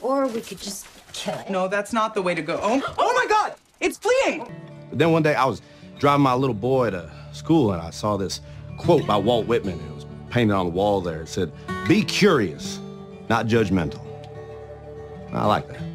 Or we could just kill it. No, that's not the way to go. Oh my God! It's fleeing! But then one day I was driving my little boy to school and I saw this quote by Walt Whitman. It was painted on the wall there. It said, "Be curious, not judgmental." I like that.